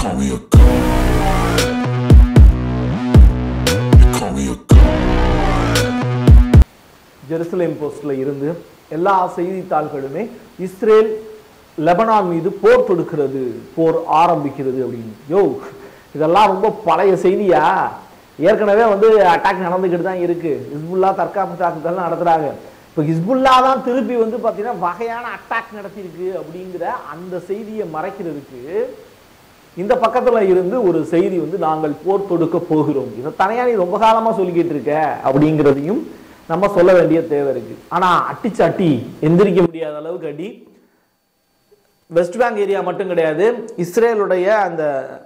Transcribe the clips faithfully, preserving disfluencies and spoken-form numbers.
call me a god. You call me a god. Jerusalem போஸ்ட்ல இருந்து எல்லா செய்தித்தாள்களுமே Israel Lebanon மீது போர் தொடுக்கிறது, போர் ஆரம்பிக்கிறது அப்படின்னு. யோ, இதெல்லாம் ரொம்ப பழைய செய்தியா? ஏற்கனவே வந்து அட்டாக் நடந்துக்கிட்டு தான் இருக்கு. ஹிஸ்புல்லா தற்காப்பு தாக்குதல் நடத்துறாங்க. இப்போ ஹிஸ்புல்லா தான் திருப்பி வந்து பார்த்தீங்கன்னா வகையான அட்டாக் நடத்திருக்கு அப்படிங்கிற அந்த செய்தியை மறைக்கிறதுக்கு இந்த பக்கத்தில் இருந்து ஒரு செய்தி வந்து நாங்கள் போர் தொடுக்க போகிறோம், இதை தனியாக நீ ரொம்ப காலமாக சொல்லிக்கிட்டு இருக்க அப்படிங்கிறதையும் நம்ம சொல்ல வேண்டிய தேவை இருக்கு. ஆனால் அட்டிச்சு அட்டி எந்திரிக்க முடியாத அளவுக்கு அடி. வெஸ்ட் பேங்க் ஏரியா மட்டும் கிடையாது, இஸ்ரேலுடைய அந்த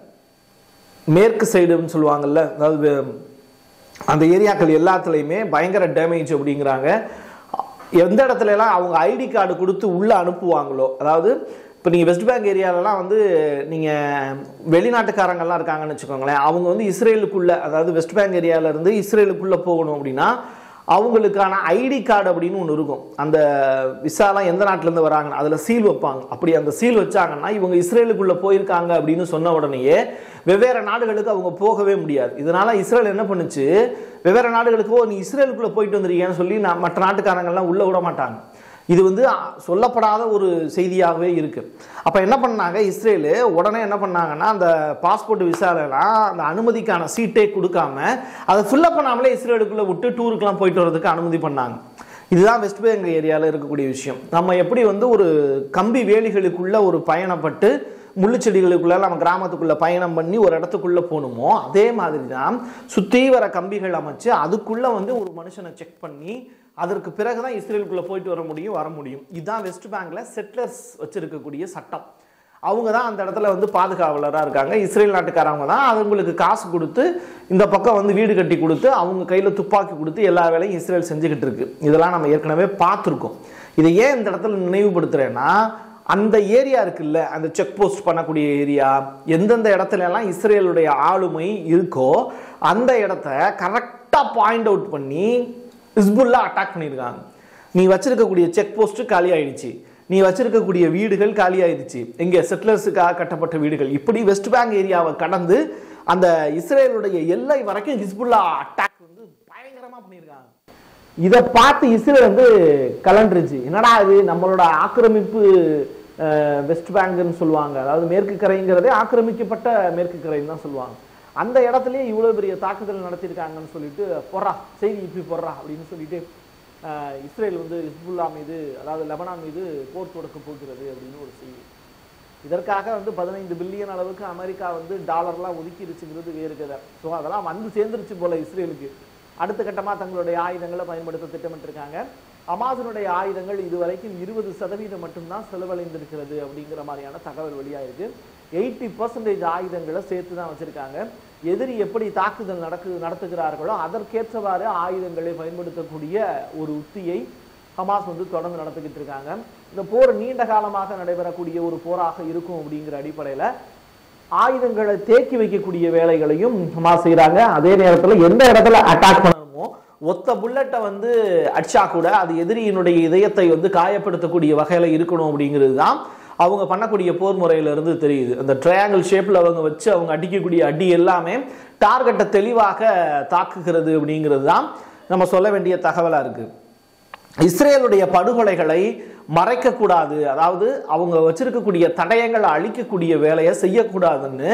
மேற்கு சைடுன்னு சொல்லுவாங்கல்ல, அதாவது அந்த ஏரியாக்கள் எல்லாத்துலேயுமே பயங்கர டேமேஜ் அப்படிங்கிறாங்க. எந்த இடத்துல எல்லாம் அவங்க ஐடி கார்டு கொடுத்து உள்ளே அனுப்புவாங்களோ, அதாவது இப்போ நீங்கள் வெஸ்ட் பேங்க் ஏரியாலலாம் வந்து நீங்கள் வெளிநாட்டுக்காரங்கள்லாம் இருக்காங்கன்னு வச்சுக்கோங்களேன், அவங்க வந்து இஸ்ரேலுக்குள்ளே, அதாவது வெஸ்ட் பேங்க் ஏரியாவிலேருந்து இஸ்ரேலுக்குள்ளே போகணும் அப்படின்னா அவங்களுக்கான ஐடி கார்டு அப்படின்னு ஒன்று இருக்கும். அந்த விசாலாம் எந்த நாட்டிலேருந்து வராங்கன்னு அதில் சீல் வைப்பாங்க. அப்படி அந்த சீல் வச்சாங்கன்னா இவங்க இஸ்ரேலுக்குள்ளே போயிருக்காங்க அப்படின்னு சொன்ன உடனேயே வெவ்வேறு நாடுகளுக்கு அவங்க போகவே முடியாது. இதனால இஸ்ரேல் என்ன பண்ணுச்சு, வெவ்வேறு நாடுகளுக்கு நீ இஸ்ரேலுக்குள்ளே போயிட்டு வந்துருக்கீங்கன்னு சொல்லி நான் மற்ற நாட்டுக்காரங்கள்லாம் உள்ளே விட மாட்டாங்க. இது வந்து சொல்லப்படாத ஒரு செய்தியாகவே இருக்கு. அப்போ என்ன பண்ணாங்க, இஸ்ரேலு உடனே என்ன பண்ணாங்கன்னா அந்த பாஸ்போர்ட் விசாலெல்லாம் அந்த அனுமதிக்கான சீட்டே கொடுக்காம அதை ஃபில்லப் பண்ணாமலே இஸ்ரேலுக்குள்ளே விட்டு டூருக்குலாம் போயிட்டு வரதுக்கு அனுமதி பண்ணாங்க. இதுதான் வெஸ்ட் பேங்க் ஏரியாவில் இருக்கக்கூடிய விஷயம். நம்ம எப்படி வந்து ஒரு கம்பி வேலிகளுக்குள்ள ஒரு பயணப்பட்டு முள்ளு செடிகளுக்குள்ள நம்ம கிராமத்துக்குள்ள பயணம் பண்ணி ஒரு இடத்துக்குள்ள போகணுமோ, அதே மாதிரி தான் சுற்றி வர கம்பிகள் அமைச்சு அதுக்குள்ள வந்து ஒரு மனுஷனை செக் பண்ணி அதற்கு பிறகுதான் இஸ்ரேலுக்குள்ள போயிட்டு வர முடியும் வர முடியும். இதுதான் வெஸ்ட் பேங்க்ல செட்டிலர்ஸ் வச்சிருக்கக்கூடிய சட்டம். அவங்க தான் அந்த இடத்துல வந்து பாதுகாவலராக இருக்காங்க. இஸ்ரேல் நாட்டுக்காரவங்க தான் அவங்களுக்கு காசு கொடுத்து இந்த பக்கம் வந்து வீடு கட்டி கொடுத்து அவங்க கையில் துப்பாக்கி கொடுத்து எல்லா வேலையும் இஸ்ரேல் செஞ்சுக்கிட்டு இருக்கு. இதெல்லாம் நம்ம ஏற்கனவே பார்த்துருக்கோம். இதை ஏன் இந்த இடத்துல நினைவுபடுத்துறேன்னா, அந்த ஏரியா இருக்குல்ல, அந்த செக் போஸ்ட் பண்ணக்கூடிய ஏரியா, எந்தெந்த இடத்துல எல்லாம் இஸ்ரேலுடைய ஆளுமை இருக்கோ அந்த இடத்த கரெக்டாக பாயிண்ட் அவுட் பண்ணி ஹிஸ்புல்லா அட்டாக் பண்ணியிருக்காங்க. நீ வச்சிருக்கக்கூடிய செக் போஸ்ட் காலி ஆயிடுச்சு, நீ வச்சிருக்கக்கூடிய வீடுகள் காலி ஆயிடுச்சு, எங்கே செட்டிலர்ஸுக்காக கட்டப்பட்ட வீடுகள். இப்படி வெஸ்ட் பேங்க் ஏரியாவை கடந்து அந்த இஸ்ரேலுடைய எல்லை வரைக்கும் ஹிஸ்புல்லா அட்டாக் வந்து பயங்கரமாக பண்ணியிருக்காங்க. இதை பார்த்து இஸ்ரேல் வந்து கலண்டுருச்சு. என்னடா இது, நம்மளோட ஆக்கிரமிப்பு வெஸ்ட் பேங்க்னு சொல்லுவாங்க, அதாவது மேற்கு கரைங்கிறதே ஆக்கிரமிக்கப்பட்ட மேற்கு கரைன்னு தான் சொல்லுவாங்க. அந்த இடத்துலயே இவ்வளோ பெரிய தாக்குதல் நடத்தியிருக்காங்கன்னு சொல்லிட்டு பொறா செய்தி இப்படி பொறா அப்படின்னு சொல்லிட்டு இஸ்ரேல் வந்து ஹிஸ்புல்லா மீது, அதாவது லெபனான் மீது போர் தொடுக்க போகிறது அப்படின்னு ஒரு செய்தி. இதற்காக வந்து பதினைந்து பில்லியன் அளவுக்கு அமெரிக்கா வந்து டாலர்லாம் ஒதுக்கிடுச்சுங்கிறது வேறு கதை. ஸோ அதெல்லாம் வந்து சேர்ந்துருச்சு போல இஸ்ரேலுக்கு. அடுத்த கட்டமாக தங்களுடைய ஆயுதங்களை பயன்படுத்த திட்டமிட்டிருக்காங்க. ஹமாஸினுடைய ஆயுதங்கள் இதுவரைக்கும் இருபது சதவீதம் மட்டும்தான் செலவழிந்திருக்கிறது அப்படிங்கிற மாதிரியான தகவல் வெளியாயிருக்கு. எயிட்டி பர்சன்டேஜ் ஆயுதங்களை சேர்த்து தான் வச்சிருக்காங்க. எதிரி எப்படி தாக்குதல் நடக்கு நடத்துகிறார்களோ அதற்கேற்றவாறு ஆயுதங்களை பயன்படுத்தக்கூடிய ஒரு உத்தியை ஹமாஸ் வந்து தொடர்ந்து நடத்திக்கிட்டு இருக்காங்க. இந்த போர் நீண்ட காலமாக நடைபெறக்கூடிய ஒரு போராக இருக்கும் அப்படிங்கிற அடிப்படையில் ஆயுதங்களை தேக்கி வைக்கக்கூடிய வேலைகளையும் ஹமாஸ் செய்கிறாங்க. அதே நேரத்தில் எந்த இடத்துல அட்டாக் பண்ணணுமோ ஒத்த புல்லட்டை வந்து அடிச்சா கூட அது எதிரியினுடைய இதயத்தை வந்து காயப்படுத்தக்கூடிய வகையில் இருக்கணும் அப்படிங்கிறது தான் அவங்க பண்ணக்கூடிய போர் முறையிலிருந்து தெரியுது. அந்த ட்ரையாங்கிள் ஷேப்பில் அவங்க வச்சு அவங்க அடிக்கக்கூடிய அடி எல்லாமே டார்கெட்டை தெளிவாக தாக்குகிறது அப்படிங்கிறது தான் நம்ம சொல்ல வேண்டிய தகவலாக இருக்குது. இஸ்ரேலுடைய படுகொலைகளை மறைக்கக்கூடாது, அதாவது அவங்க வச்சிருக்கக்கூடிய தடயங்களை அழிக்கக்கூடிய வேலையை செய்யக்கூடாதுன்னு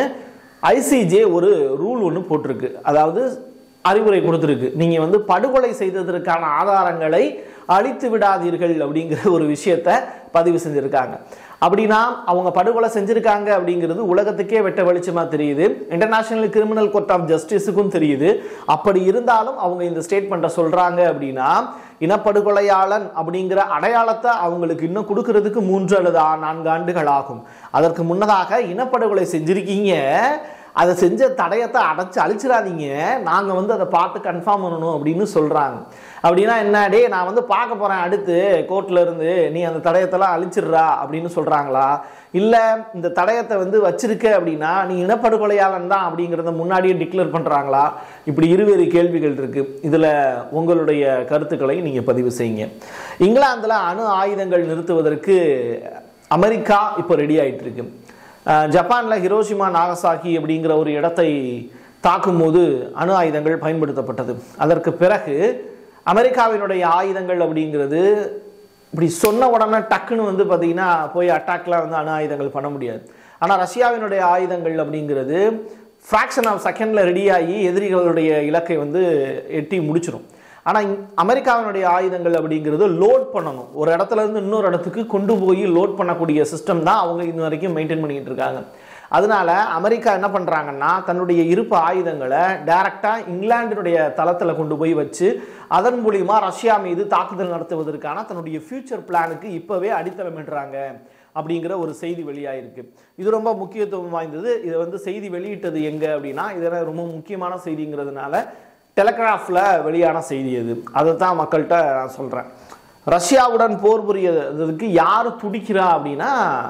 ஐசிஜே ஒரு ரூல் ஒன்று போட்டிருக்கு, அதாவது அறிவுரை கொடுத்துருக்கு. நீங்கள் வந்து படுகொலை செய்ததற்கான ஆதாரங்களை அழித்து விடாதீர்கள் அப்படிங்கிற ஒரு விஷயத்த பதிவு செஞ்சுருக்காங்க. அப்படின்னா அவங்க படுகொலை செஞ்சிருக்காங்க அப்படிங்கிறது உலகத்துக்கே வெட்ட வெளிச்சமாக தெரியுது, இன்டர்நேஷனல் கிரிமினல் கோர்ட் ஆஃப் ஜஸ்டிஸுக்கும் தெரியுது. அப்படி இருந்தாலும் அவங்க இந்த ஸ்டேட்மெண்ட்டை சொல்கிறாங்க அப்படின்னா இனப்படுகொலையாளன் அப்படிங்கிற அடையாளத்தை அவங்களுக்கு இன்னும் கொடுக்கறதுக்கு மூன்று அல்லது நான்கு ஆண்டுகள் ஆகும். அதற்கு முன்னதாக இனப்படுகொலை செஞ்சிருக்கீங்க, அதை செஞ்ச தடயத்தை அடைச்சு அழிச்சிடாதீங்க, நாங்கள் வந்து அதை பார்த்து கன்ஃபார்ம் பண்ணணும் அப்படின்னு சொல்கிறாங்க. அப்படின்னா என்னடே, நான் வந்து பார்க்க போகிறேன் அடுத்து கோர்ட்டில் இருந்து, நீ அந்த தடயத்தெல்லாம் அழிச்சிடுறா அப்படின்னு சொல்கிறாங்களா? இல்லை இந்த தடயத்தை வந்து வச்சிருக்க அப்படின்னா நீ இனப்படுகொலையாளன் தான் அப்படிங்கிறத முன்னாடியே டிக்ளேர் பண்ணுறாங்களா? இப்படி இருவேறு கேள்விகள் இருக்குது. இதில் உங்களுடைய கருத்துக்களை நீங்கள் பதிவு செய்யுங்க. இங்கிலாந்தில் அணு ஆயுதங்கள் நிறுத்துவதற்கு அமெரிக்கா இப்போ ரெடி ஆகிட்டு இருக்கு. ஜப்பானில் ஹிரோஷிமா நாகசாகி அப்படிங்கிற ஒரு இடத்தை தாக்கும்போது அணு ஆயுதங்கள் பயன்படுத்தப்பட்டது. அதற்கு பிறகு அமெரிக்காவினுடைய ஆயுதங்கள் அப்படிங்கிறது இப்படி சொன்ன உடனே டக்குன்னு வந்து பார்த்திங்கன்னா போய் அட்டாக்லாம் வந்து அணு ஆயுதங்கள் பண்ண முடியாது. ஆனால் ரஷ்யாவினுடைய ஆயுதங்கள் அப்படிங்கிறது ஃப்ராக்ஷன் ஆஃப் செகண்டில் ரெடியாகி எதிரிகளுடைய இலக்கை வந்து எட்டி முடிச்சிடும். ஆனால் அமெரிக்காவினுடைய ஆயுதங்கள் அப்படிங்கிறது லோட் பண்ணணும், ஒரு இடத்துல இருந்து இன்னொரு இடத்துக்கு கொண்டு போய் லோட் பண்ணக்கூடிய சிஸ்டம் தான் அவங்க இன்ன வரைக்கும் மெயின்டைன் பண்ணிக்கிட்டு இருக்காங்க. அதனால அமெரிக்கா என்ன பண்ணுறாங்கன்னா தன்னுடைய இருப்பு ஆயுதங்களை டைரக்டாக இங்கிலாண்டினுடைய தளத்தில் கொண்டு போய் வச்சு அதன் மூலிமா ரஷ்யா மீது தாக்குதல் நடத்துவதற்கான தன்னுடைய ஃபியூச்சர் பிளானுக்கு இப்போவே அடித்தளமிடுறாங்க அப்படிங்கிற ஒரு செய்தி வெளியாயிருக்கு. இது ரொம்ப முக்கியத்துவம் வாய்ந்தது. இதை வந்து செய்தி வெளியிட்டது எங்கே அப்படின்னா, இதெல்லாம் ரொம்ப முக்கியமான செய்திங்கிறதுனால டெலிகிராஃபில் வெளியான செய்தி அது. அதை தான் மக்கள்கிட்ட நான் சொல்கிறேன். ரஷ்யாவுடன் போர் புரியறதுக்கு யார் துடிக்கிறா அப்படின்னா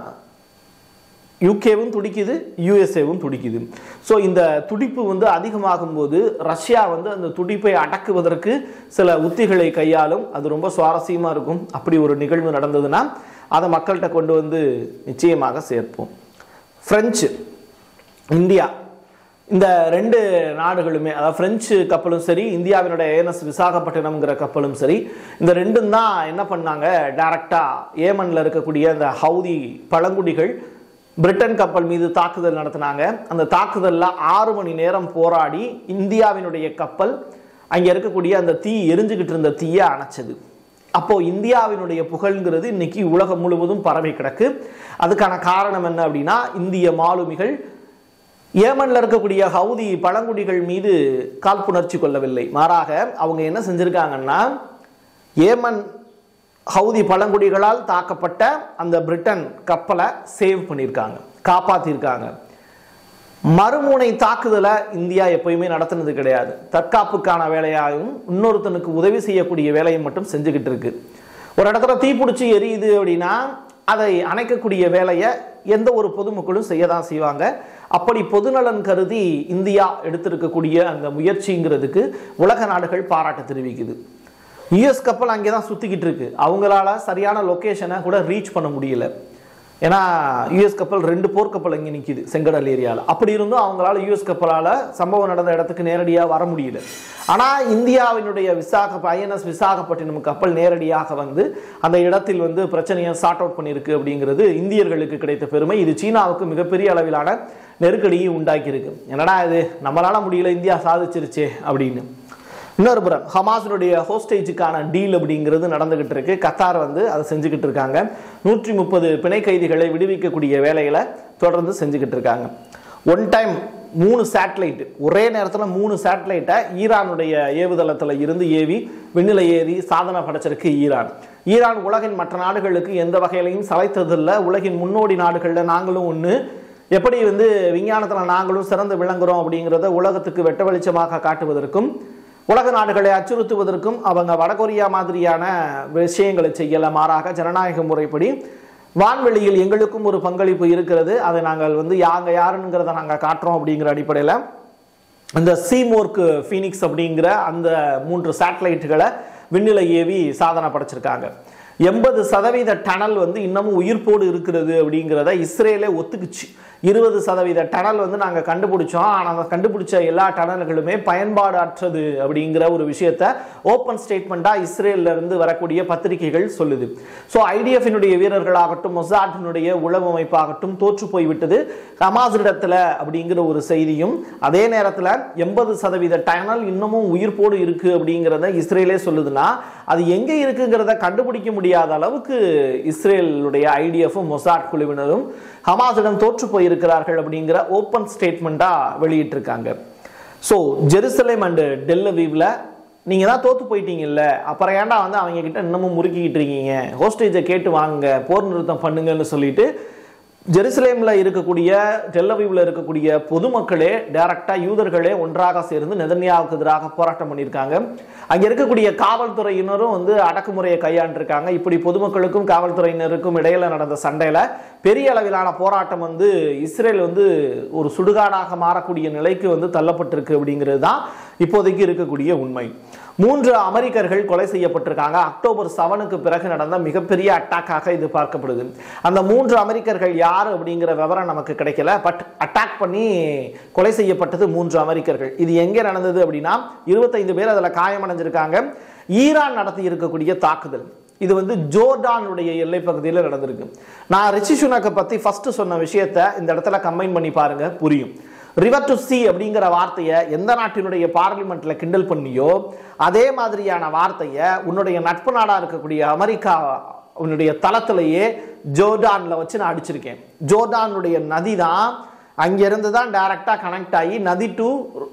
யூகேவும் துடிக்குது, யூஎஸ்ஏவும் துடிக்குது. ஸோ இந்த துடிப்பு வந்து அதிகமாகும் போது ரஷ்யா வந்து அந்த துடிப்பை அடக்குவதற்கு சில உத்திகளை கையாளும். அது ரொம்ப சுவாரஸ்யமாக இருக்கும். அப்படி ஒரு நிகழ்வு நடந்ததுன்னா அதை மக்கள்கிட்ட கொண்டு வந்து நிச்சயமாக சேர்ப்போம். பிரெஞ்சு, இந்தியா, இந்த ரெண்டு நாடுகளுமே, அதாவது பிரெஞ்சு கப்பலும் சரி, இந்தியாவினுடைய ஏஎன்எஸ் விசாகப்பட்டினம்ங்கிற கப்பலும் சரி, இந்த ரெண்டும் தான் என்ன பண்ணாங்க, டைரக்டாக ஏமனில் இருக்கக்கூடிய அந்த ஹவுதி பழங்குடிகள் பிரிட்டன் கப்பல் மீது தாக்குதல் நடத்தினாங்க. அந்த தாக்குதலில் ஆறு மணி நேரம் போராடி இந்தியாவினுடைய கப்பல் அங்கே இருக்கக்கூடிய அந்த தீ எரிஞ்சுக்கிட்டு இருந்த தீயை அணைச்சது. அப்போது இந்தியாவினுடைய புகழ்ங்கிறது இன்னைக்கு உலகம் முழுவதும் பரவி கிடக்கு. அதுக்கான காரணம் என்ன அப்படின்னா, இந்திய மாலுமிகள் ஏமனில் இருக்கக்கூடிய ஹவுதி பழங்குடிகள் மீது காழ்ப்புணர்ச்சி கொள்ளவில்லை. மாறாக அவங்க என்ன செஞ்சுருக்காங்கன்னா, ஏமன் ஹவுதி பழங்குடிகளால் தாக்கப்பட்ட அந்த பிரிட்டன் கப்பலை சேவ் பண்ணியிருக்காங்க, காப்பாற்றிருக்காங்க. மறுமுனை தாக்குதலை இந்தியா எப்பயுமே நடத்துனது கிடையாது. தற்காப்புக்கான வேலையாகவும் இன்னொருத்தனுக்கு உதவி செய்யக்கூடிய வேலையை மட்டும் செஞ்சுக்கிட்டு இருக்கு. ஒரு இடத்துல தீப்பிடிச்சி எரியுது அப்படின்னா அதை அணைக்கக்கூடிய வேலையை எந்த ஒரு பொதுமக்களும் செய்ய தான் செய்வாங்க. அப்படி பொதுநலன் கருதி இந்தியா எடுத்திருக்கக்கூடிய அந்த முயற்சிங்கிறதுக்கு உலக நாடுகள் பாராட்டு தெரிவிக்குது. யூஎஸ் கப்பல் அங்கே தான் சுற்றிக்கிட்டு இருக்கு. அவங்களால சரியான லொக்கேஷனை கூட ரீச் பண்ண முடியல. ஏன்னா யுஎஸ் கப்பல் ரெண்டு போர்க்கப்பல் இங்கே நிற்கிது செங்கடல் ஏரியாவில். அப்படி இருந்தும் அவங்களால யூஎஸ் கப்பலால் சம்பவம் நடந்த இடத்துக்கு நேரடியாக வர முடியல. ஆனால் இந்தியாவினுடைய விசாக ஐஎன்எஸ் விசாகப்பட்டினம் கப்பல் நேரடியாக வந்து அந்த இடத்தில் வந்து பிரச்சனையை சார்ட் அவுட் பண்ணியிருக்கு அப்படிங்கிறது இந்தியர்களுக்கு கிடைத்த பெருமை. இது சீனாவுக்கு மிகப்பெரிய அளவிலான நெருக்கடியை உண்டாக்கியிருக்கு. என்னடா இது நம்மளால முடியல, இந்தியா சாதிச்சிருச்சே அப்படின்னு. இன்னொரு புறம் ஹமாஸினுடைய ஹோஸ்டேஜுக்கான டீல் அப்படிங்கிறது நடந்துகிட்டு இருக்கு. கத்தார் வந்து அதை செஞ்சுக்கிட்டு இருக்காங்க. நூற்றி முப்பது பிணை கைதிகளை விடுவிக்கக்கூடிய வேலைகளை தொடர்ந்து செஞ்சுக்கிட்டு இருக்காங்க. ஒன் டைம் மூணு சேட்டலைட் ஒரே நேரத்தில் மூணு சேட்டலைட்டை ஈரானுடைய ஏவுதளத்தில் இருந்து ஏவி விண்ணில ஏறி சாதனை படைச்சிருக்கு ஈரான். ஈரான் உலகின் மற்ற நாடுகளுக்கு எந்த வகையிலையும் சளைத்ததில்லை. உலகின் முன்னோடி நாடுகளில் நாங்களும் ஒன்று. எப்படி வந்து விஞ்ஞானத்தில் நாங்களும் சிறந்து விளங்குறோம் அப்படிங்கிறத உலகத்துக்கு வெட்ட வெளிச்சமாக காட்டுவதற்கும் உலக நாடுகளை அச்சுறுத்துவதற்கும் அவங்க வடகொரியா மாதிரியான விஷயங்களை செய்யல. மாறாக ஜனநாயக முறைப்படி வான்வெளியில் எங்களுக்கும் ஒரு பங்களிப்பு இருக்கிறது, அதை நாங்கள் வந்து யாங்க யாருங்கிறத நாங்கள் காட்டுறோம் அப்படிங்கிற அடிப்படையில் அந்த சீமோர்க் ஃபீனிக்ஸ் அப்படிங்கிற அந்த மூன்று சேட்டலைட்டுகளை விண்ணில ஏவி சாதனை படைச்சிருக்காங்க. எண்பது சதவீத டனல் வந்து இன்னமும் உயிர்ப்போடு இருக்கிறது அப்படிங்கிறத இஸ்ரேலே ஒத்துக்குச்சு. இருபது சதவீத டனல் வந்து நாங்கள் கண்டுபிடிச்சோம், ஆனால் அந்த கண்டுபிடிச்ச எல்லா டனல்களுமே பயன்பாடு அற்றது அப்படிங்கிற ஒரு விஷயத்த ஓப்பன் ஸ்டேட்மெண்ட்டாக இஸ்ரேலில் இருந்து வரக்கூடிய பத்திரிகைகள் சொல்லுது. ஸோ ஐடிஎஃபினுடைய வீரர்களாகட்டும் மொசாட்டினுடைய உளவு அமைப்பாகட்டும் தோற்று போய்விட்டது ஹமாஸிடத்தில் அப்படிங்கிற ஒரு செய்தியும், அதே நேரத்தில் எண்பது சதவீத டனல் இன்னமும் உயிர்ப்போடு இருக்கு அப்படிங்கிறத இஸ்ரேலே சொல்லுதுன்னா அது எங்கே இருக்குங்கிறத கண்டுபிடிக்க முடியாத அளவுக்கு இஸ்ரேலுடைய ஐடிஎஃப்பும் மொசாட் குழுவினரும் ஹமாஸிடம் தோற்று போயிருக்கிறார்கள் அப்படிங்கிற ஓப்பன் ஸ்டேட்மெண்டா வெளியிட்டிருக்காங்க. ஸோ ஜெருசலேம் அண்ட் டெல் அவீவ்ல நீங்க தான் தோத்து போயிட்டீங்கல்ல, அப்புறம் ஏன்டா வந்து அவங்க கிட்ட இன்னமும் முறுக்கிக்கிட்டு இருக்கீங்க, ஹோஸ்டேஜை கேட்டு வாங்க, போர் நிறுத்தம் பண்ணுங்கன்னு சொல்லிட்டு ஜெருசலேமில் இருக்கக்கூடிய டெல் அவீவ்ல இருக்கக்கூடிய பொதுமக்களே டைரக்டா யூதர்களே ஒன்றாக சேர்ந்து நெதன்யாவுக்கு எதிராக போராட்டம் பண்ணியிருக்காங்க. அங்கே இருக்கக்கூடிய காவல்துறையினரும் வந்து அடக்குமுறையை கையாண்டிருக்காங்க. இப்படி பொதுமக்களுக்கும் காவல்துறையினருக்கும் இடையில நடந்த சண்டையில பெரிய அளவிலான போராட்டம் வந்து இஸ்ரேல் வந்து ஒரு சுடுகாடாக மாறக்கூடிய நிலைக்கு வந்து தள்ளப்பட்டிருக்கு அப்படிங்கிறது தான் இப்போதைக்கு இருக்கக்கூடிய உண்மை. மூன்று அமெரிக்கர்கள் கொலை செய்யப்பட்டிருக்காங்க. அக்டோபர் செவனுக்கு பிறகு நடந்த மிகப்பெரிய அட்டாக்காக இது பார்க்கப்படுது. அந்த மூன்று அமெரிக்கர்கள் யார் அப்படிங்கிற விவரம் நமக்கு கிடைக்கல. பட் அட்டாக் பண்ணி கொலை செய்யப்பட்டது மூன்று அமெரிக்கர்கள். இது எங்கே நடந்தது அப்படின்னா இருபத்தைந்து பேர் அதில் காயமடைஞ்சிருக்காங்க. ஈரான் நடத்தி இருக்கக்கூடிய தாக்குதல் இது வந்து ஜோர்டானுடைய எல்லை பகுதியில் நடந்திருக்கு. நான் ரிஷி சுனக்கை பத்தி ஃபர்ஸ்ட் சொன்ன விஷயத்தை இந்த இடத்துல கம்பைன் பண்ணி பாருங்க, புரியும். ரிவர் டு சி அப்படிங்கிற வார்த்தையை எந்த நாட்டினுடைய பார்லிமெண்ட்ல கிண்டல் பண்ணியோ அதே மாதிரியான வார்த்தையை உன்னுடைய நட்பு நாடா இருக்கக்கூடிய அமெரிக்கா உன்னுடைய தளத்திலேயே ஜோர்டான்ல வச்சு நான் அடிச்சிருக்கேன். ஜோர்டானுடைய நதி தான் அங்கிருந்து தான் டைரக்டா கனெக்ட் ஆகி நதி டு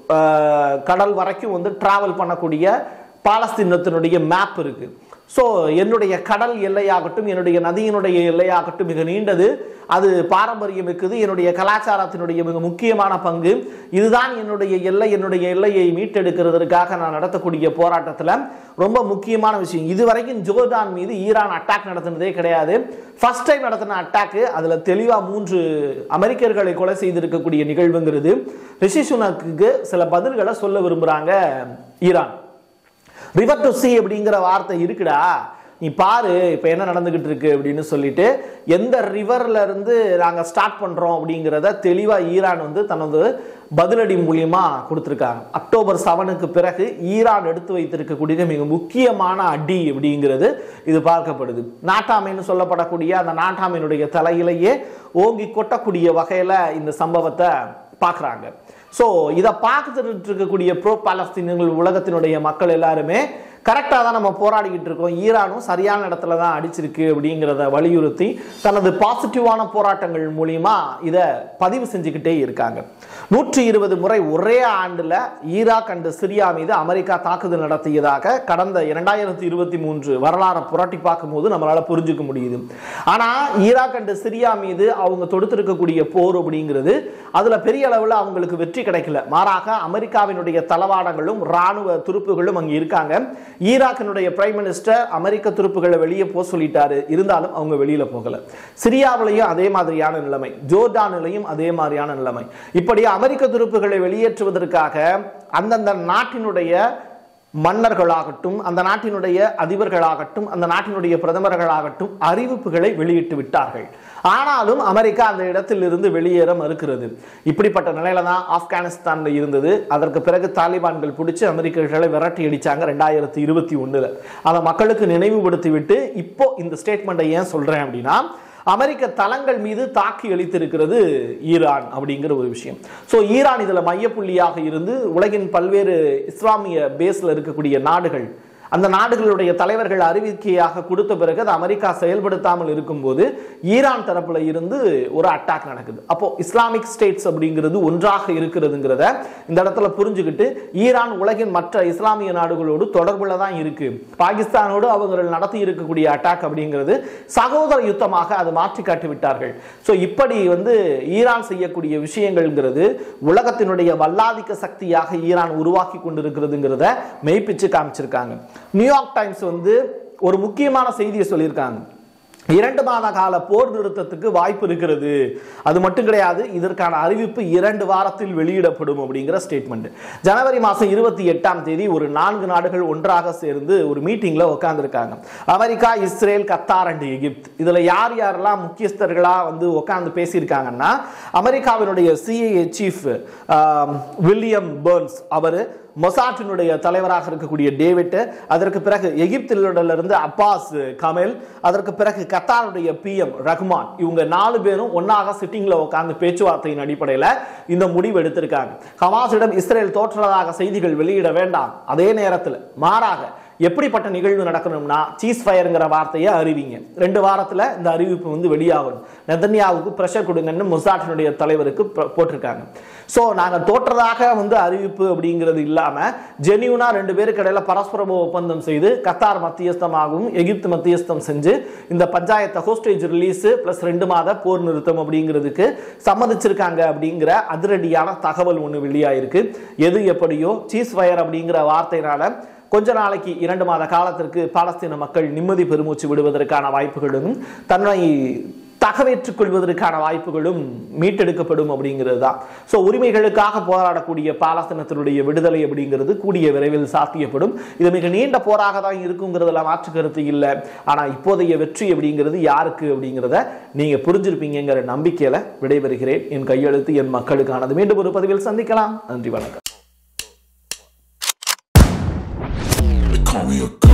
கடல் வரைக்கும் வந்து டிராவல் பண்ணக்கூடிய பாலஸ்தீனத்தினுடைய மேப் இருக்கு. ஸோ என்னுடைய கடல் எல்லையாகட்டும் என்னுடைய நதியினுடைய எல்லையாகட்டும் மிக நீண்டது, அது பாரம்பரியம் இருக்குது, என்னுடைய கலாச்சாரத்தினுடைய மிக முக்கியமான பங்கு இதுதான். என்னுடைய எல்லை என்னுடைய எல்லையை மீட்டெடுக்கிறதுக்காக நான் நடத்தக்கூடிய போராட்டத்தில் ரொம்ப முக்கியமான விஷயம். இதுவரைக்கும் ஜோர்டான் மீது ஈரான் அட்டாக் நடத்தினதே கிடையாது. ஃபர்ஸ்ட் டைம் நடத்தின அட்டாக்கு அதில் தெளிவாக மூன்று அமெரிக்கர்களை கொலை செய்திருக்கக்கூடிய நிகழ்வுங்கிறது. ரிஷி சுனக்கு சில பதில்களை சொல்ல விரும்புகிறாங்க ஈரான். ரிவர் டு சி அப்படிங்கிற வார்த்தை இருக்குடா, நீ பாரு இப்போ என்ன நடந்துகிட்டு இருக்கு அப்படின்னு சொல்லிட்டு எந்த ரிவர்ல இருந்து நாங்கள் ஸ்டார்ட் பண்றோம் அப்படிங்கிறத தெளிவாக ஈரான் வந்து தனது பதிலடி மூலியமா கொடுத்துருக்காங்க. அக்டோபர் செவனுக்கு பிறகு ஈரான் எடுத்து வைத்திருக்கக்கூடிய மிக முக்கியமான அடி அப்படிங்கிறது இது பார்க்கப்படுது. நாட்டாமைன்னு சொல்லப்படக்கூடிய அந்த நாட்டாமையினுடைய தலையிலேயே ஓங்கி கொட்டக்கூடிய வகையில இந்த சம்பவத்தை பார்க்குறாங்க. ஸோ இதை பார்த்துட்டு இருக்கக்கூடிய ப்ரோ பாலஸ்தீனியர்கள் உலகத்தினுடைய மக்கள் எல்லாருமே கரெக்டாக தான் நம்ம போராடிக்கிட்டு இருக்கோம், ஈரானும் சரியான இடத்துல தான் அடிச்சிருக்கு அப்படிங்கிறத வலியுறுத்தி தனது பாசிட்டிவான போராட்டங்கள் மூலியமா இதை பதிவு செஞ்சுக்கிட்டே இருக்காங்க. நூற்றி இருபது முறை ஒரே ஆண்டுல ஈராக் அண்டு சிரியா மீது அமெரிக்கா தாக்குதல் நடத்தியதாக கடந்த இரண்டாயிரத்தி இருபத்தி மூன்று வரலாறை புரட்டி பார்க்கும் போது நம்மளால புரிஞ்சுக்க முடியுது. ஆனா ஈராக் அண்டு சிரியா மீது அவங்க தொடுத்திருக்கக்கூடிய போர் அப்படிங்கிறது அதுல பெரிய அளவில் அவங்களுக்கு வெற்றி கிடைக்கல. மாறாக அமெரிக்காவினுடைய தளவாடங்களும் ராணுவ துருப்புகளும் அங்கே இருக்காங்க. ஈராக்கினுடைய பிரைம் மினிஸ்டர் அமெரிக்க துருப்புகளை வெளியே போக சொல்லிட்டாரு, இருந்தாலும் அவங்க வெளியில போகல. சிரியாவிலையும் அதே மாதிரியான நிலைமை, ஜோர்டானிலையும் அதே மாதிரியான நிலைமை. இப்படி அமெரிக்க துருப்புகளை வெளியேற்றுவதற்காக அந்தந்த நாட்டினுடைய மன்னர்களாகட்டும் அந்த நாட்டினுடைய அதிபர்களாகட்டும் அந்த நாட்டினுடைய பிரதமர்களாகட்டும் அறிவிப்புகளை வெளியிட்டு விட்டார்கள். ஆனாலும் அமெரிக்கா அந்த இடத்தில் இருந்து வெளியேற மறுக்கிறது. இப்படிப்பட்ட நிலையில தான் ஆப்கானிஸ்தான்ல இருந்தது. அதற்கு பிறகு தாலிபான்கள் பிடிச்சு அமெரிக்கர்களை விரட்டி அடிச்சாங்க ரெண்டாயிரத்தி இருபத்தி ஒண்ணுல. அதை மக்களுக்கு நினைவுபடுத்தி விட்டு இப்போ இந்த ஸ்டேட்மெண்ட்டை ஏன் சொல்றேன் அப்படின்னா, அமெரிக்க தளங்கள் மீது தாக்கி அளித்திருக்கிறது ஈரான் அப்படிங்கிற ஒரு விஷயம். ஸோ ஈரான் இதில் மையப்புள்ளியாக இருந்து உலகின் பல்வேறு இஸ்லாமிய பேஸ்ல இருக்கக்கூடிய நாடுகள் அந்த நாடுகளுடைய தலைவர்கள் அறிவிக்கையாக கொடுத்த பிறகு அது அமெரிக்கா செயல்படுத்தாமல் இருக்கும்போது ஈரான் தரப்புல இருந்து ஒரு அட்டாக் நடக்குது. அப்போ இஸ்லாமிக் ஸ்டேட்ஸ் அப்படிங்கிறது ஒன்றாக இருக்கிறதுங்கிறத இந்த இடத்துல புரிஞ்சுக்கிட்டு ஈரான் உலகின் மற்ற இஸ்லாமிய நாடுகளோடு தொடர்புல தான் இருக்கு. பாகிஸ்தானோடு அவர்கள் நடத்தி இருக்கக்கூடிய அட்டாக் அப்படிங்கிறது சகோதர யுத்தமாக அதை மாற்றி காட்டி விட்டார்கள். ஸோ இப்படி வந்து ஈரான் செய்யக்கூடிய விஷயங்கள்ங்கிறது உலகத்தினுடைய வல்லாதிக்க சக்தியாக ஈரான் உருவாக்கி கொண்டிருக்கிறதுங்கிறத மெய்ப்பிச்சு காமிச்சிருக்காங்க. நியூயார்க் டைம்ஸ் வந்து ஒரு முக்கியமான செய்தியை சொல்லியிருக்காங்க. இரண்டு மாத கால போர் நிறுத்தத்துக்கு வாய்ப்பு இருக்கிறது. அது மட்டும் கிடையாது, இதற்கான அறிவிப்பு இரண்டு வாரத்தில் வெளியிடப்படும் அப்படிங்கிற ஸ்டேட்மெண்ட். ஜனவரி மாசம் இருபத்தி எட்டாம் தேதி ஒரு நான்கு நாடுகள் ஒன்றாக சேர்ந்து ஒரு மீட்டிங்ல உட்கார்ந்து இருக்காங்க. America, Israel, Qatar and Egypt. இதுல யார் யாரெல்லாம் முக்கியஸ்தர்களா வந்து உட்கார்ந்து பேசியிருக்காங்கன்னா, அமெரிக்காவினுடைய சிஐஏ சீஃப் வில்லியம் பர்ன்ஸ், அவரு மொசாட்டினுடைய தலைவராக இருக்கக்கூடிய டேவிட், அதற்கு பிறகு எகிப்திலிருந்து அப்பாஸ் கமல், அதற்கு பிறகு கத்தாருடைய பி எம் ரஹ்மான், இவங்க நாலு பேரும் ஒன்னாக சிட்டிங்ல உட்கார்ந்து பேச்சுவார்த்தையின் அடிப்படையில் இந்த முடிவு எடுத்திருக்காங்க. ஹமாஸிடம் இஸ்ரேல் தோற்றதாக செய்திகள் வெளியிட வேண்டாம், அதே நேரத்தில் மாறாக எப்படிப்பட்ட நிகழ்வு நடக்கணும்னா சீஸ் ஃபயர்ங்கிற வார்த்தையை அறிவிங்க, ரெண்டு வாரத்தில் இந்த அறிவிப்பு வந்து வெளியாகணும், நெதன்யாவுக்கு பிரஷர் கொடுங்கன்னு மொசாட்டினுடைய தலைவருக்கு போட்டிருக்காங்க. ஸோ நாங்கள் தோற்றதாக வந்து அறிவிப்பு அப்படிங்கிறது இல்லாமல் ஜெனியூனா ரெண்டு பேருக்கு இடையில பரஸ்பர ஒப்பந்தம் செய்து கத்தார் மத்தியஸ்தமாகவும் எகிப்து மத்தியஸ்தம் செஞ்சு இந்த பஞ்சாயத்தை ஹோஸ்டேஜ் ரிலீஸ் பிளஸ் ரெண்டு மாத போர் நிறுத்தம் அப்படிங்கிறதுக்கு சம்மதிச்சிருக்காங்க அப்படிங்கிற அதிரடியான தகவல் ஒன்று வெளியாயிருக்கு. எது எப்படியோ சீஸ் ஃபயர் அப்படிங்கிற வார்த்தையினால கொஞ்ச நாளைக்கு இரண்டு மாத காலத்திற்கு பாலஸ்தீன மக்கள் நிம்மதி பெருமூச்சு விடுவதற்கான வாய்ப்புகளும் தன்னை தகவேற்றுக் கொள்வதற்கான வாய்ப்புகளும் மீட்டெடுக்கப்படும் அப்படிங்கிறது தான். ஸோ உரிமைகளுக்காக போராடக்கூடிய பாலஸ்தீனத்தினுடைய விடுதலை அப்படிங்கிறது கூடிய விரைவில் சாத்தியப்படும். இது மிக நீண்ட போராக தான் இருக்குங்கிறதுல மாற்று கருத்து இல்லை. ஆனால் இப்போதைய வெற்றி அப்படிங்கிறது யாருக்கு அப்படிங்கிறத நீங்க புரிஞ்சிருப்பீங்கிற நம்பிக்கையில விடைபெறுகிறேன். என் கையெழுத்து என் மக்களுக்கானது. மீண்டும் ஒரு பதிவில் சந்திக்கலாம். நன்றி, வணக்கம்.